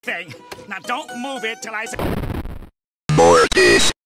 thing. Now don't move it till I say... MORTIS.